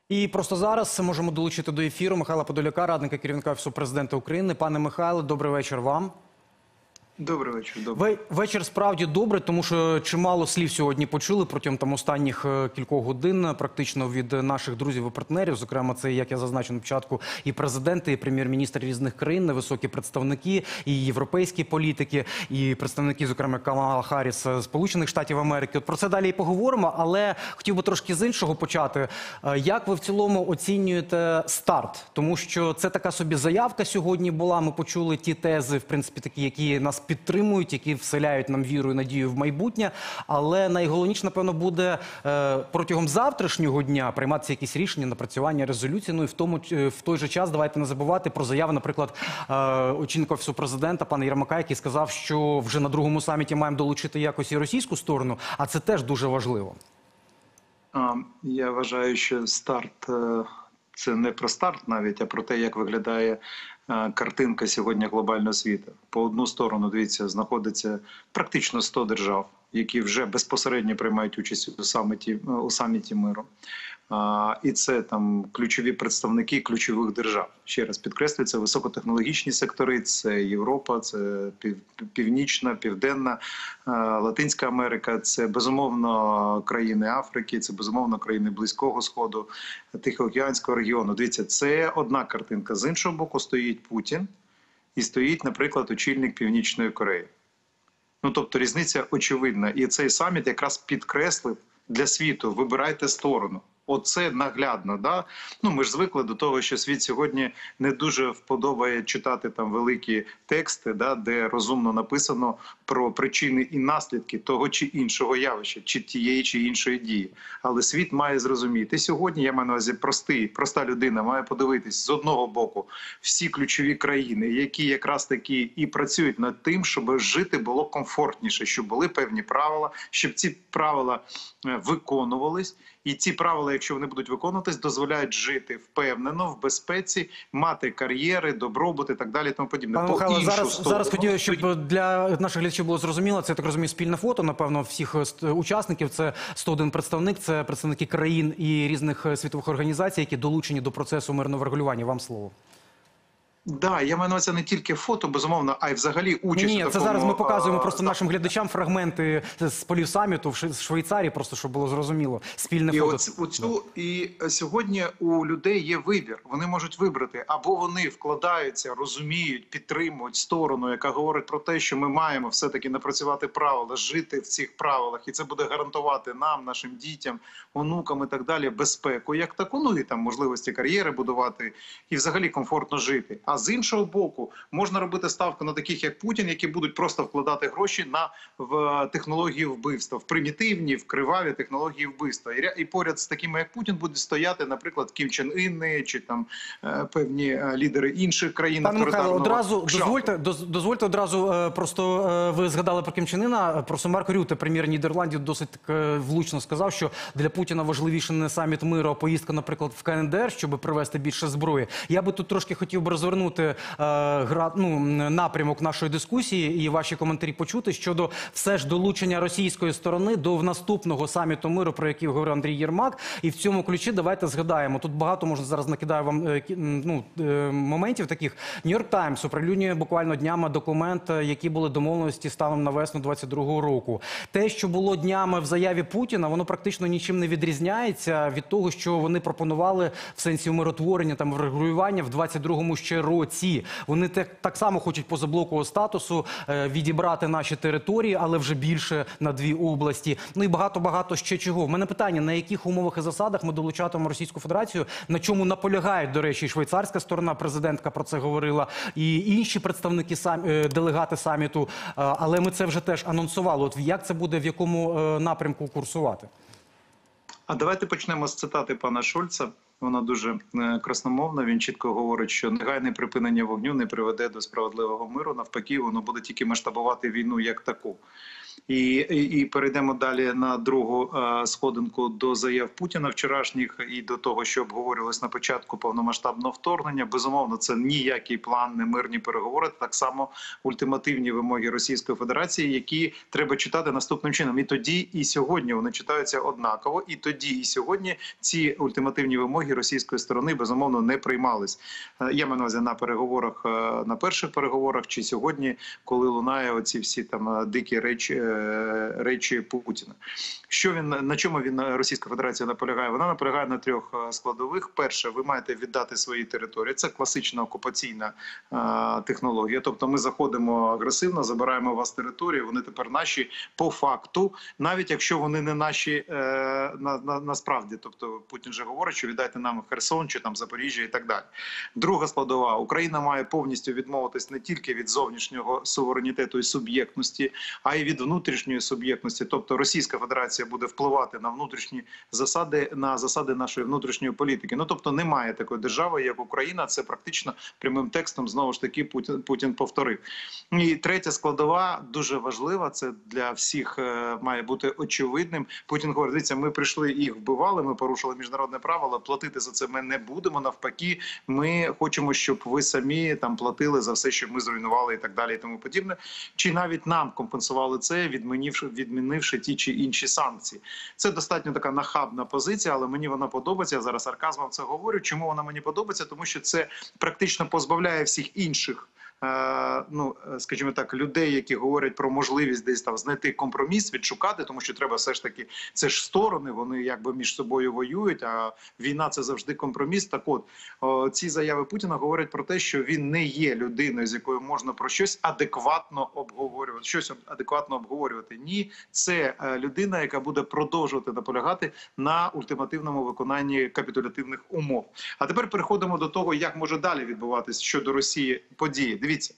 І просто зараз можемо долучити до ефіру Михайла Подоляка, радника керівника Офісу Президента України. Пане Михайле, добрий вечір вам. Добрий вечір. Добрий. Вечір справді добрий, тому що чимало слів сьогодні почули протягом останніх кількох годин практично від наших друзів і партнерів. Зокрема, це, як я зазначив на початку, і президенти, і прем'єр-міністри різних країн, невисокі представники, і європейські політики, і представники, зокрема, Камала Харріс Сполучених Штатів Америки. От про це далі і поговоримо, але хотів би трошки з іншого почати. Як ви в цілому оцінюєте старт? Тому що це така собі заявка сьогодні була. Ми почули ті тези, в принципі, такі, які нас підтримують, які вселяють нам віру і надію в майбутнє. Але найголовніше, напевно, буде протягом завтрашнього дня прийматися якісь рішення, напрацювання резолюції. Ну і в той же час давайте не забувати про заяви, наприклад, очільника Офісу Президента, пана Єрмака, який сказав, що вже на другому саміті маємо долучити якось і російську сторону, а це теж дуже важливо. Я вважаю, що старт – це не про старт навіть, а про те, як виглядає картинка сьогодні глобального світу. По одну сторону, дивіться, знаходиться практично 100 держав, які вже безпосередньо приймають участь у саміті миру. І це там ключові представники ключових держав. Ще раз підкреслюю, це високотехнологічні сектори, це Європа, це Північна, Південна, Латинська Америка, це безумовно країни Африки, це безумовно країни Близького Сходу, Тихоокеанського регіону. Дивіться, це одна картинка. З іншого боку стоїть Путін і стоїть, наприклад, очільник Північної Кореї. Ну, тобто різниця очевидна. І цей саміт якраз підкреслив для світу: вибирайте сторону. Оце наглядно, да? Ну, ми ж звикли до того, що світ сьогодні не дуже вподобає читати там великі тексти, да, де розумно написано про причини і наслідки того чи іншого явища, чи тієї чи іншої дії. Але світ має зрозуміти. Сьогодні, я маю на увазі проста людина, має подивитись з одного боку всі ключові країни, які якраз таки і працюють над тим, щоб жити було комфортніше, щоб були певні правила, щоб ці правила виконувались. І ці правила, якщо вони будуть виконуватись, дозволяють жити впевнено, в безпеці, мати кар'єри, добробут і так далі, тому подібне. Пане Михайло, зараз хотів, щоб для наших глядачів було зрозуміло, це, я так розумію, спільне фото, напевно, всіх учасників. Це 101 представник, це представники країн і різних світових організацій, які долучені до процесу мирного врегулювання. Вам слово. Да, я маю на увазі не тільки фото, безумовно, а й взагалі участь. Ні, це зараз ми показуємо просто нашим глядачам фрагменти з полів саміту в Швейцарії, просто щоб було зрозуміло. Спільне фото. І сьогодні у людей є вибір. Вони можуть вибрати, або вони вкладаються, розуміють, підтримують сторону, яка говорить про те, що ми маємо все-таки напрацювати правила, жити в цих правилах, і це буде гарантувати нам, нашим дітям, онукам і так далі безпеку, як таку, ну і там можливості кар'єри будувати і взагалі комфортно жити. А з іншого боку, можна робити ставку на таких, як Путін, які будуть просто вкладати гроші в технології вбивства, в примітивні, в криваві технології вбивства. І поряд з такими, як Путін, будуть стояти, наприклад, Кім Чен Ін чи там певні лідери інших країн. Пане Михайло, дозвольте одразу, просто ви згадали про Кім Чен Іна, просто Марк Рюте, прем'єр Нідерландів, досить влучно сказав, що для Путіна важливіше не саміт миру, а поїздка, наприклад, в КНДР, щоб привезти більше зброї. Я би тут трошки хотів би розвернути напрямок нашої дискусії і ваші коментарі почути щодо все ж долучення російської сторони до наступного саміту миру, про який говорив Андрій Єрмак. І в цьому ключі давайте згадаємо. Тут багато, можна зараз накидаю вам моментів таких. Нью-Йорк Таймс оприлюднює буквально днями документ, які були домовленості станом на весну 22-го року. Те, що було днями в заяві Путіна, воно практично нічим не відрізняється від того, що вони пропонували в сенсі умиротворення, там, врегулювання в 22-му ще році. Вони так само хочуть позаблокового статусу відібрати наші території, але вже більше на 2 області. Ну і багато-багато ще чого. В мене питання, на яких умовах і засадах ми долучатимемо Російську Федерацію, на чому наполягають, до речі, і швейцарська сторона, президентка про це говорила, і інші представники, делегати саміту, але ми це вже теж анонсували. От як це буде, в якому напрямку курсувати? А давайте почнемо з цитати пана Шольца. Вона дуже красномовна, він чітко говорить, що негайне припинення вогню не приведе до справедливого миру, навпаки, воно буде тільки масштабувати війну як таку. І перейдемо далі на другу сходинку до заяв Путіна вчорашніх і до того, що обговорювалось на початку повномасштабного вторгнення. Безумовно, це ніякий план, не мирні переговори, так само ультимативні вимоги Російської Федерації, які треба читати наступним чином. І тоді, і сьогодні вони читаються однаково. І тоді, і сьогодні ці ультимативні вимоги російської сторони, безумовно, не приймались. Я маю на увазі на переговорах, на перших переговорах, чи сьогодні, коли лунає оці всі там дикі речі Путіна. На чому Російська Федерація наполягає? Вона наполягає на трьох складових. Перше, ви маєте віддати свої території. Це класична окупаційна технологія. Тобто ми заходимо агресивно, забираємо у вас території, вони тепер наші по факту, навіть якщо вони не наші насправді. Тобто Путін же говорить, що віддайте нам Херсон чи там Запоріжжя і так далі. Друга складова. Україна має повністю відмовитись не тільки від зовнішнього суверенітету і суб'єктності, а й від внутрішньої суб'єктності. Тобто Російська Федерація буде впливати на внутрішні засади, на засади нашої внутрішньої політики. Ну, тобто немає такої держави, як Україна. Це практично прямим текстом, знову ж таки, Путін повторив. І третя складова, дуже важлива, це для всіх має бути очевидним. Путін говорить, дивіться, ми прийшли, їх вбивали, ми порушили міжнародне право, але платити за це ми не будемо. Навпаки, ми хочемо, щоб ви самі там платили за все, що ми зруйнували і так далі і тому подібне. Чи навіть нам компенсували це, відмінивши ті чи інші санкції. Це достатньо така нахабна позиція, але мені вона подобається. Я зараз сарказмом це говорю. Чому вона мені подобається? Тому що це практично позбавляє всіх інших, скажімо так, людей, які говорять про можливість десь там знайти компроміс, відшукати, тому що треба все ж таки, це ж сторони, вони якби між собою воюють, а війна – це завжди компроміс. Так от, ці заяви Путіна говорять про те, що він не є людиною, з якою можна про щось адекватно обговорювати. Ні, це людина, яка буде продовжувати наполягати на ультимативному виконанні капітулятивних умов. А тепер переходимо до того, як може далі відбуватись щодо Росії події. Дивіться,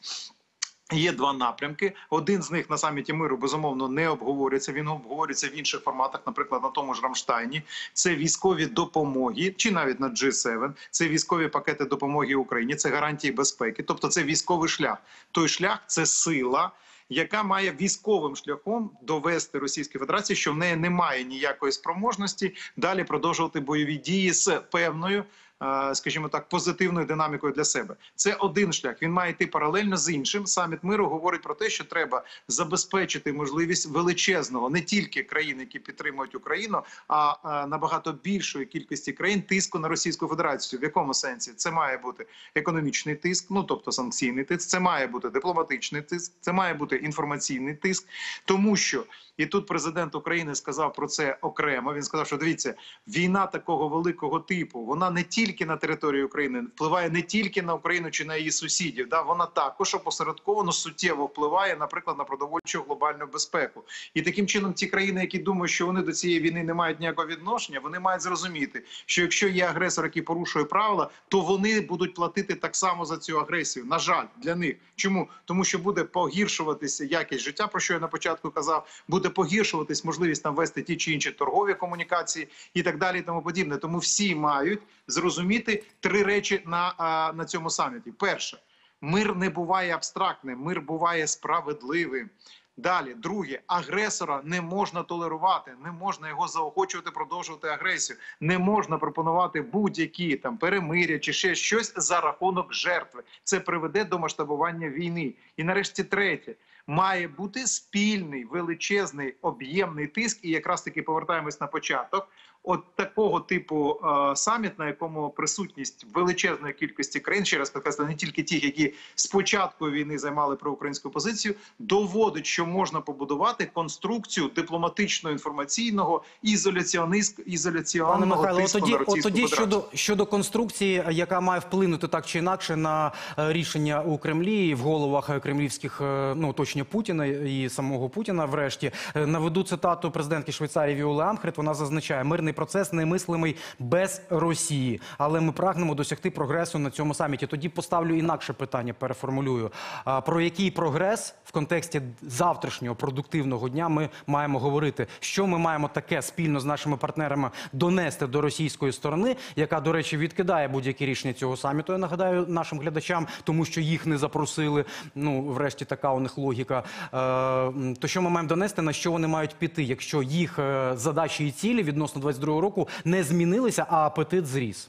є два напрямки. Один з них на саміті миру, безумовно, не обговорюється. Він обговорюється в інших форматах, наприклад, на тому ж Рамштайні. Це військові допомоги, чи навіть на G7. Це військові пакети допомоги Україні, це гарантії безпеки. Тобто це військовий шлях. Той шлях – це сила, яка має військовим шляхом довести Російській Федерації, що в неї немає ніякої спроможності далі продовжувати бойові дії з певною, скажімо так, позитивною динамікою для себе. Це один шлях. Він має йти паралельно з іншим. Саміт миру говорить про те, що треба забезпечити можливість величезного, не тільки країн, які підтримують Україну, а набагато більшої кількості країн тиску на Російську Федерацію. В якому сенсі? Це має бути економічний тиск, тобто санкційний тиск, це має бути дипломатичний тиск, це має бути інформаційний тиск, тому що, і тут президент України сказав про це окремо, він сказав, що дивіться, війна такого великого типу, вона не тільки на території України, впливає не тільки на Україну чи на її сусідів, вона також опосередковано суттєво впливає, наприклад, на продовольчу глобальну безпеку. І таким чином ті країни, які думають, що вони до цієї війни не мають ніякого відношення, вони мають зрозуміти, що якщо є агресор, який порушує правила, то вони будуть платити так само за цю агресію. На жаль, для них. Чому? Тому що буде погіршуватися якість життя, про що я на початку казав, буде погіршуватись можливість там вести ті чи інші торгові комунікації і так далі і тому подібне. Тому всі мають зрозуміти три речі на цьому саміті. Перше, мир не буває абстрактним, мир буває справедливим. Далі, друге, агресора не можна толерувати, не можна його заохочувати продовжувати агресію, не можна пропонувати будь-які там перемир'я чи ще щось за рахунок жертви. Це приведе до масштабування війни. І нарешті третє, має бути спільний, величезний, об'ємний тиск, і якраз таки повертаємось на початок, от такого типу саміт, на якому присутність величезної кількості країн, ще раз підкреслю, не тільки тих, які з початку війни займали проукраїнську позицію, доводить, що можна побудувати конструкцію дипломатичного, інформаційного, ізоляційного Пане Михайло, тиску на Російську тоді Федерацію. щодо конструкції, яка має вплинути так чи інакше на рішення у Кремлі і в головах кремлівських, оточення Путіна і самого Путіна, врешті, наведу цитату президентки Швейцарії Віоли Амхрет. Вона зазначає, мирний мирний процес немислимий без Росії. Але ми прагнемо досягти прогресу на цьому саміті. Тоді поставлю інакше питання, переформулюю. Про який прогрес в контексті завтрашнього продуктивного дня ми маємо говорити? Що ми маємо таке спільно з нашими партнерами донести до російської сторони, яка, до речі, відкидає будь-які рішення цього саміту, я нагадаю нашим глядачам, тому що їх не запросили. Ну, врешті, така у них логіка. То що ми маємо донести, на що вони мають піти, якщо їх задачі і цілі відносно 22-го року не змінилися, а апетит зріс?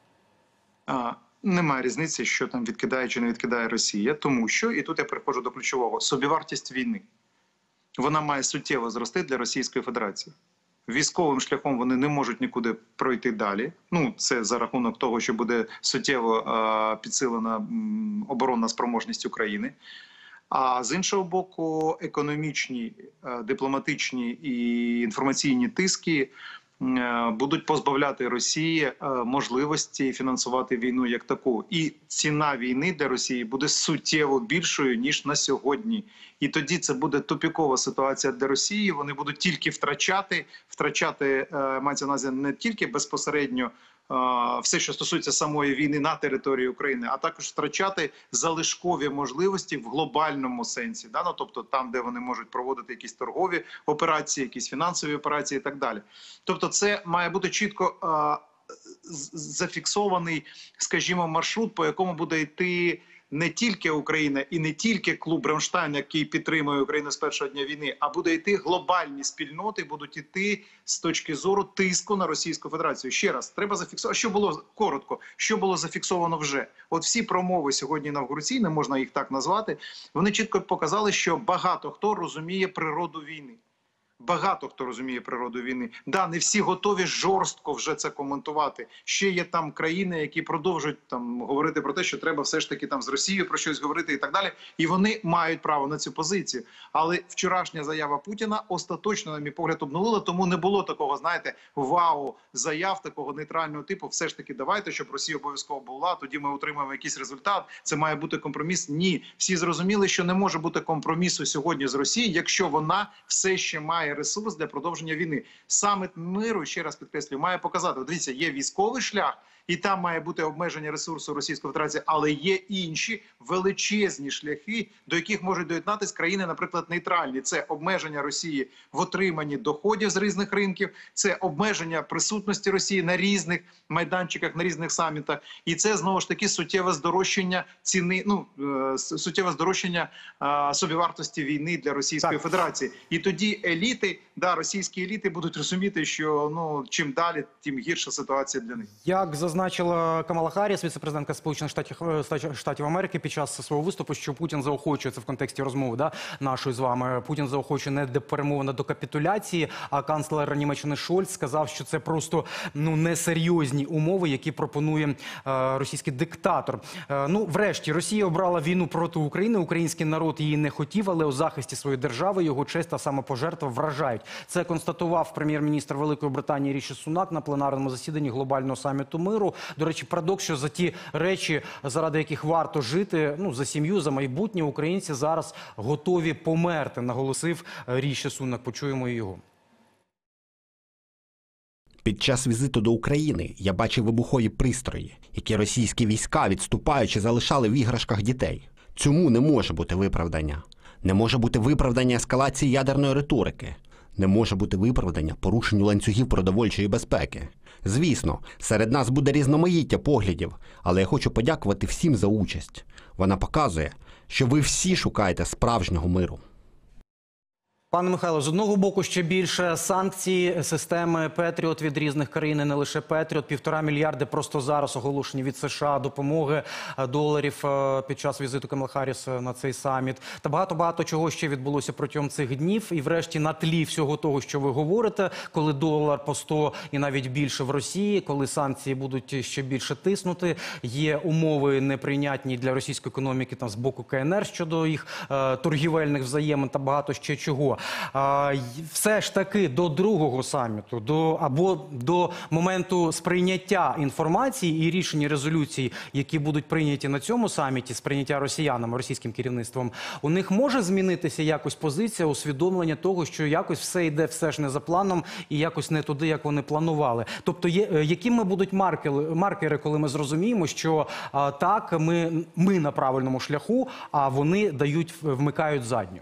Немає різниці, що там відкидає чи не відкидає Росія, тому що, і тут я переходжу до ключового, собівартість війни. Вона має суттєво зрости для Російської Федерації. Військовим шляхом вони не можуть нікуди пройти далі. Ну, це за рахунок того, що буде суттєво підсилена оборонна спроможність України. А з іншого боку, економічні, дипломатичні і інформаційні тиски будуть позбавляти Росії можливості фінансувати війну як таку. І ціна війни для Росії буде суттєво більшою, ніж на сьогодні. І тоді це буде тупікова ситуація для Росії. Вони будуть тільки втрачати, мається на увазі не тільки безпосередньо все, що стосується самої війни на території України, а також втрачати залишкові можливості в глобальному сенсі. Да? Ну, тобто там, де вони можуть проводити якісь торгові операції, якісь фінансові операції і так далі. Тобто це має бути чітко зафіксований, скажімо, маршрут, по якому буде йти не тільки Україна і не тільки клуб Рамштайн, який підтримує Україну з першого дня війни, а буде йти глобальні спільноти, будуть йти з точки зору тиску на Російську Федерацію. Ще раз, треба зафіксувати, що було коротко, що було зафіксовано вже. От всі промови сьогодні інавгураційні, можна їх так назвати, вони чітко показали, що багато хто розуміє природу війни. Багато хто розуміє природу війни. Да, не всі готові жорстко вже це коментувати. Ще є там країни, які продовжують там говорити про те, що треба все ж таки там з Росією про щось говорити і так далі. І вони мають право на цю позицію. Але вчорашня заява Путіна остаточно, на мій погляд, обнулила, тому не було такого, знаєте, вау, заяв такого нейтрального типу. Все ж таки давайте, щоб Росія обов'язково була, тоді ми отримаємо якийсь результат. Це має бути компроміс. Ні. Всі зрозуміли, що не може бути компромісу сьогодні з Росією, якщо вона все ще має ресурс для продовження війни. Саміт миру, ще раз підкреслюю, має показати, дивіться, є військовий шлях, і там має бути обмеження ресурсу Російської Федерації, але є інші величезні шляхи, до яких можуть доєднатися країни, наприклад, нейтральні. Це обмеження Росії в отриманні доходів з різних ринків, це обмеження присутності Росії на різних майданчиках, на різних самітах. І це, знову ж таки, суттєве здорожчання ціни, суттєве здорожчання собівартості війни для Російської Федерації. І тоді еліти, російські еліти будуть розуміти, що чим далі, тим гірша ситуація для них. Як зазначила Камала Харріс, віце-президентка Сполучених Штатів Америки, під час свого виступу, що Путін заохочує, це в контексті розмови нашої з вами, Путін заохочує не до перемовин, а до капітуляції, а канцлер Німеччини Шольц сказав, що це просто несерйозні умови, які пропонує російський диктатор. Врешті, Росія обрала війну проти України, український народ її не хотів, але у захисті своєї держави його честь та самопожертва вражають. Це констатував прем'єр-міністр Великої Британії Ріші Сунак на пленарному засіданні глобального саміту миру. До речі, парадокс, що за ті речі, заради яких варто жити, за сім'ю, за майбутнє, українці зараз готові померти, наголосив Ріші Сунак. Почуємо його. Під час візиту до України я бачив вибухові пристрої, які російські війська, відступаючи, залишали в іграшках дітей. Цьому не може бути виправдання. Не може бути виправдання ескалації ядерної риторики. Не може бути виправдання порушенню ланцюгів продовольчої безпеки. Звісно, серед нас буде різноманіття поглядів, але я хочу подякувати всім за участь. Вона показує, що ви всі шукаєте справжнього миру. Пане Михайло, з одного боку ще більше санкцій, системи Петріот від різних країн, і не лише Петріот, 1,5 мільярди просто зараз оголошені від США допомоги доларів під час візиту Камали Харріс на цей саміт. Та багато чого ще відбулося протягом цих днів. І врешті на тлі всього того, що ви говорите, коли долар по 100 і навіть більше в Росії, коли санкції будуть ще більше тиснути, є умови неприйнятні для російської економіки з боку КНР щодо їх торгівельних взаємин та багато ще чого. все ж таки до другого саміту, або до моменту сприйняття інформації і рішень, і резолюцій, які будуть прийняті на цьому саміті, сприйняття росіянами, російським керівництвом, у них може змінитися якось позиція, усвідомлення того, що якось все йде все ж не за планом і якось не туди, як вони планували. Тобто, якими будуть маркери, коли ми зрозуміємо, що так, ми на правильному шляху, а вони вмикають задню?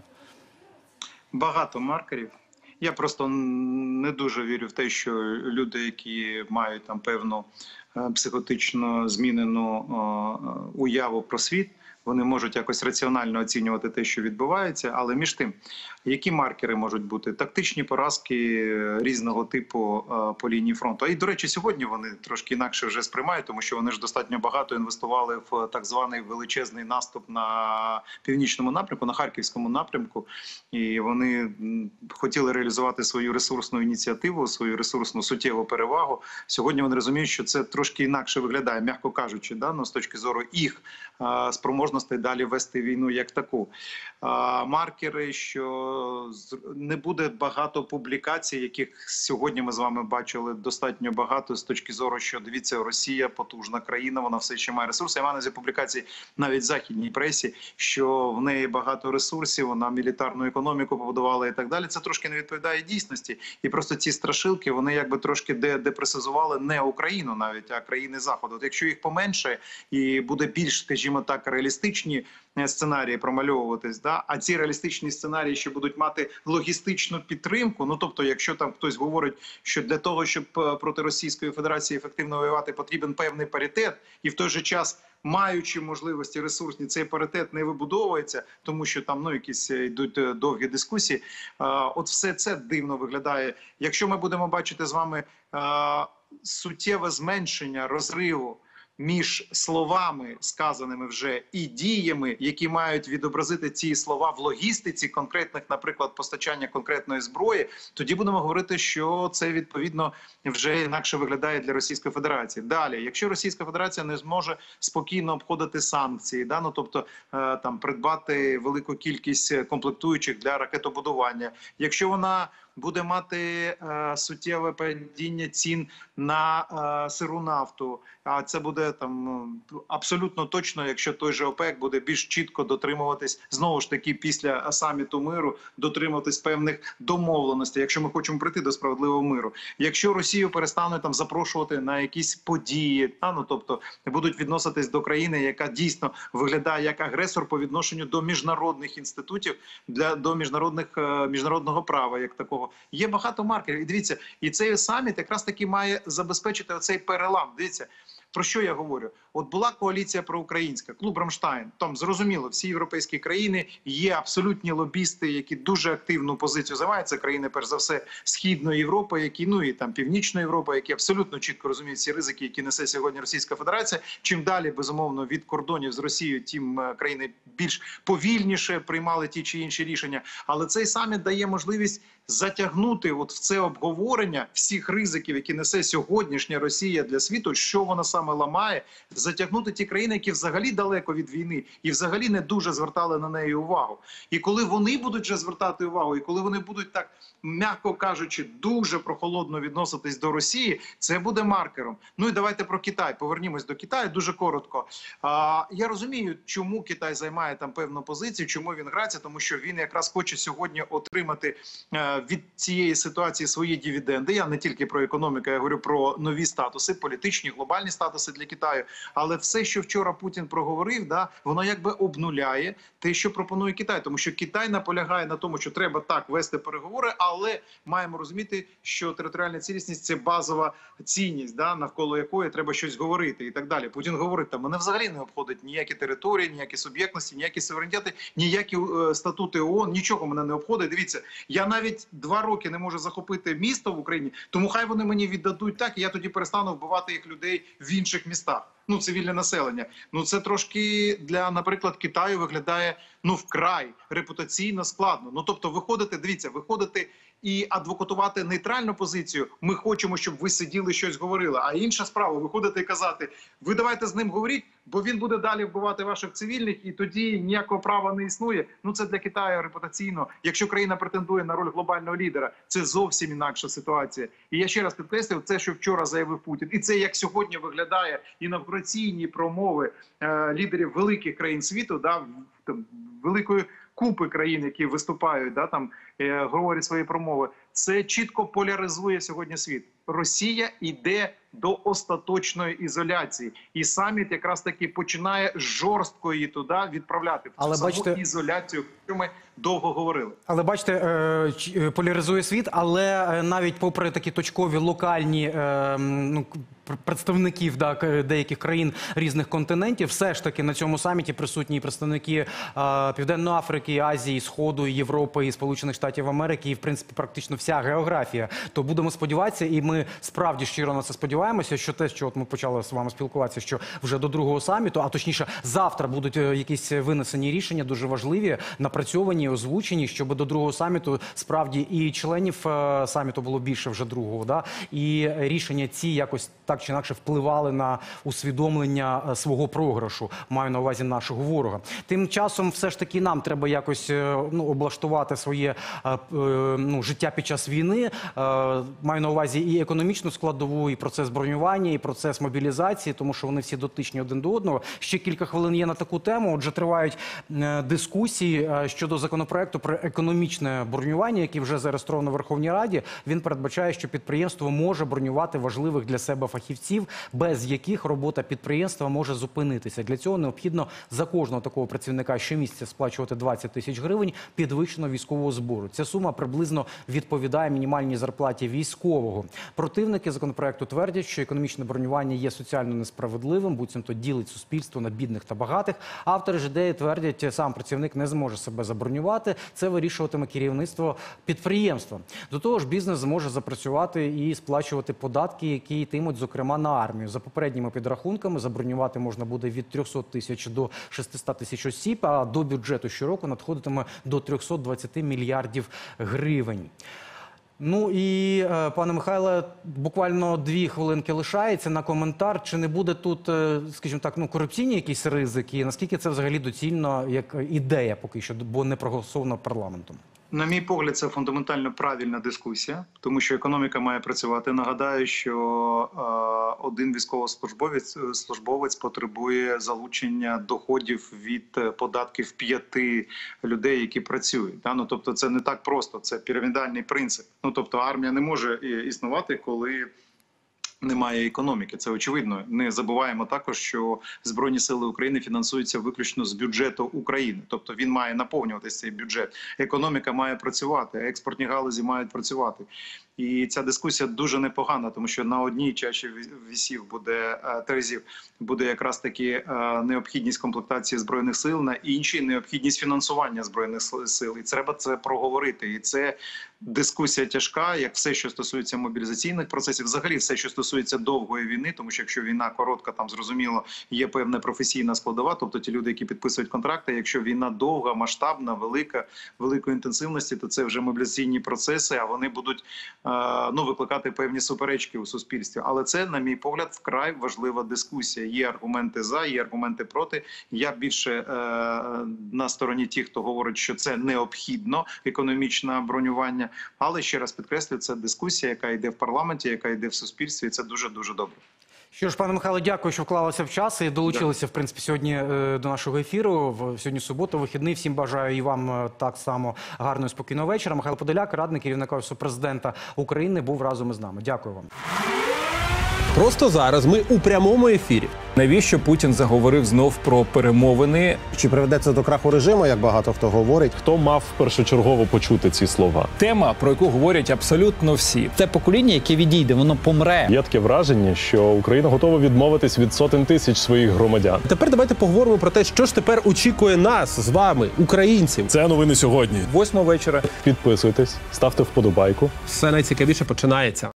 Багато маркерів. Я просто не дуже вірю в те, що люди, які мають там певну психотично змінену уяву про світ, вони можуть якось раціонально оцінювати те, що відбувається, але між тим, які маркери можуть бути? Тактичні поразки різного типу по лінії фронту. А і, до речі, сьогодні вони трошки інакше вже сприймають, тому що вони ж достатньо багато інвестували в так званий величезний наступ на північному напрямку, на Харківському напрямку. І вони хотіли реалізувати свою ресурсну ініціативу, свою ресурсну суттєву перевагу. Сьогодні вони розуміють, що це трошки інакше виглядає, м'яко кажучи, з точки зору їх спроможностей далі вести війну як таку. Маркери, що не буде багато публікацій, яких сьогодні ми з вами бачили достатньо багато з точки зору, що, дивіться, Росія потужна країна, вона все ще має ресурси. Я маю на увазі публікації навіть в західній пресі, що в неї багато ресурсів, вона мілітарну економіку побудувала і так далі. Це трошки не відповідає дійсності. І просто ці страшилки, вони якби трошки депресизували не Україну навіть, а країни Заходу. От якщо їх поменше і буде більш, скажімо так, реалістичні сценарії промальовуватись, а ці реалістичні сценарії ще будуть мати логістичну підтримку, тобто, якщо там хтось говорить, що для того, щоб проти Російської Федерації ефективно воювати, потрібен певний паритет, і в той же час, маючи можливості ресурсні, цей паритет не вибудовується, тому що там якісь йдуть довгі дискусії. От все це дивно виглядає. Якщо ми будемо бачити з вами суттєве зменшення розриву між словами, сказаними вже, і діями, які мають відобразити ці слова в логістиці конкретних, наприклад, постачання конкретної зброї, тоді будемо говорити, що це, відповідно, вже інакше виглядає для Російської Федерації. Далі, якщо Російська Федерація не зможе спокійно обходити санкції, тобто там придбати велику кількість комплектуючих для ракетобудування, якщо вона буде мати суттєве падіння цін на сиру нафту, а це буде там абсолютно точно, якщо той же ОПЕК буде більш чітко дотримуватись, знову ж таки, після саміту миру, дотримуватись певних домовленостей, якщо ми хочемо прийти до справедливого миру. Якщо Росію перестануть там запрошувати на якісь події, тобто будуть відноситись до країни, яка дійсно виглядає як агресор по відношенню до міжнародних інститутів, до міжнародного права, як такого. Є багато маркерів. І дивіться, і цей саміт якраз таки має забезпечити оцей перелам. Дивіться, про що я говорю? От була коаліція проукраїнська, клуб Рамштайн. Там, зрозуміло, всі європейські країни, є абсолютні лобісти, які дуже активну позицію займають. Це країни, перш за все, Східної Європи, які, і там Північної Європи, які абсолютно чітко розуміють всі ризики, які несе сьогодні Російська Федерація. Чим далі, безумовно, від кордонів з Росією, тим країни більш повільніше приймали ті чи інші рішення. Але цей саміт дає можливість затягнути от в це обговорення всіх ризиків, які несе сьогоднішня Росія для світу, що вона саме ламає, затягнути ті країни, які взагалі далеко від війни і взагалі не дуже звертали на неї увагу. І коли вони будуть вже звертати увагу, і коли вони будуть так, м'яко кажучи, дуже прохолодно відноситись до Росії, це буде маркером. І давайте про Китай. Повернімось до Китаю дуже коротко. Я розумію, чому Китай займає там певну позицію, чому він грається, тому що він якраз хоче сьогодні отримати від цієї ситуації свої дивіденди. Я не тільки про економіку, я говорю про нові статуси, політичні, глобальні статуси для Китаю. Але все, що вчора Путін проговорив, воно якби обнуляє те, що пропонує Китай. Тому що Китай наполягає на тому, що треба так вести переговори, але маємо розуміти, що територіальна цілісність – це базова цінність, навколо якої треба щось говорити і так далі. Путін говорить, мене взагалі не обходить ніякі території, ніякі суб'єктності, ніякі суверенітети, ніякі статути ООН, нічого мене не обходить. Дивіться, я навіть 2 роки не можу захопити місто в Україні, тому хай вони мені віддадуть так, і я тоді перестану вбивати їх людей в інших містах. Цивільне населення. Це трошки для, наприклад, Китаю виглядає вкрай репутаційно складно. Тобто виходити і адвокатувати нейтральну позицію. Ми хочемо, щоб ви сиділи, щось говорили. А інша справа виходити і казати: ви давайте з ним говоріть, бо він буде далі вбивати ваших цивільних, і тоді ніякого права не існує. Це для Китаю репутаційно. Якщо країна претендує на роль глобального лідера, це зовсім інакша ситуація. І я ще раз підкреслюю, це, що вчора заявив Путін, і це, як сьогодні виглядає інавгураційні промови лідерів великих країн світу, великої купи країн, які виступають, говорять свої промови. Це чітко поляризує сьогодні світ. Росія йде до остаточної ізоляції. І саміт якраз таки починає жорстко її туди відправляти. Але бачите, ізоляцію, про яку ми довго говорили. Але бачите, поляризує світ, але навіть попри такі точкові локальні представників деяких країн різних континентів, все ж таки на цьому саміті присутні представники Південної Африки, Азії, Сходу, Європи і Сполучених Штатів Америки, і в принципі практично вся географія. То будемо сподіватися, і ми справді щиро на це сподіваємося, що те, що ми почали з вами спілкуватися, що вже до другого саміту, а точніше завтра будуть якісь винесені рішення дуже важливі, напрацьовані, озвучені, щоб до другого саміту справді і членів саміту було більше вже другого, і рішення ці якось так чи інакше впливали на усвідомлення свого програшу, маю на увазі нашого ворога. Тим часом все ж таки нам треба якось облаштувати своє життя під час війни, маю на увазі і економічну складову, і процес бронювання, і процес мобілізації, тому що вони всі дотичні один до одного. Ще кілька хвилин є на таку тему. Отже, тривають дискусії щодо законопроекту про економічне бронювання, який вже зареєстровано в Верховній Раді. Він передбачає, що підприємство може бронювати важливих для себе фахівців, без яких робота підприємства може зупинитися. Для цього необхідно за кожного такого працівника щомісяця сплачувати 20 тисяч гривень підвищеного військового збору. Ця сума приблизно відповідає мінімальній зарплаті військового. Противники законопроекту твердять, що економічне бронювання є соціально несправедливим, буцімто ділить суспільство на бідних та багатих. Автори ж ідеї твердять, сам працівник не зможе себе забронювати, це вирішуватиме керівництво підприємства. До того ж, бізнес зможе запрацювати і сплачувати податки, які йтимуть, зокрема, на армію. За попередніми підрахунками, забронювати можна буде від 300 тисяч до 600 тисяч осіб, а до бюджету щороку надходитиме до 320 мільярдів гривень. І, пане Михайле, буквально 2 хвилинки лишається на коментар. Чи не буде тут, скажімо так, корупційні якісь ризики? Наскільки це взагалі доцільно як ідея поки що, бо не проголосовано парламентом? На мій погляд, це фундаментально правильна дискусія, тому що економіка має працювати. Нагадаю, що один військовослужбовець потребує залучення доходів від податків 5 людей, які працюють. Тобто це не так просто, це пірамідальний принцип. Тобто армія не може існувати, коли немає економіки, це очевидно. Не забуваємо також, що Збройні сили України фінансуються виключно з бюджету України. Тобто він має наповнюватися, цей бюджет. Економіка має працювати, експортні галузі мають працювати. І ця дискусія дуже непогана, тому що на одній чаші терезів буде якраз таки необхідність комплектації Збройних сил, на іншій необхідність фінансування Збройних сил. І треба це проговорити. І це дискусія тяжка, як все, що стосується мобілізаційних процесів, взагалі все, що стосується довгої війни, тому що якщо війна коротка, там зрозуміло, є певна професійна складова, тобто ті люди, які підписують контракти, якщо війна довга, масштабна, великої інтенсивності, то це вже мобілізаційні процеси, а вони будуть викликати певні суперечки у суспільстві. Але це, на мій погляд, вкрай важлива дискусія. Є аргументи за, є аргументи проти. Я більше на стороні тих, хто говорить, що це необхідно, економічне бронювання. Але, ще раз підкреслюю, це дискусія, яка йде в парламенті, яка йде в суспільстві, і це дуже-дуже добре. Що ж, пане Михайло, дякую, що вклалися в час і долучилися, в принципі, сьогодні до нашого ефіру. Сьогодні субота, вихідний. Всім бажаю і вам так само гарного і спокійного вечора. Михайло Подоляк, радник керівника Офісу президента України, був разом із нами. Дякую вам. Просто зараз ми у прямому ефірі. Навіщо Путін заговорив знов про перемовини? Чи приведе це до краху режиму, як багато хто говорить? Хто мав першочергово почути ці слова? Тема, про яку говорять абсолютно всі. Те покоління, яке відійде, воно помре. Є таке враження, що Україна готова відмовитись від сотень тисяч своїх громадян. Тепер давайте поговоримо про те, що ж тепер очікує нас з вами, українців. Це новини сьогодні. 8 вечора. Підписуйтесь, ставте вподобайку. Все найцікавіше починається.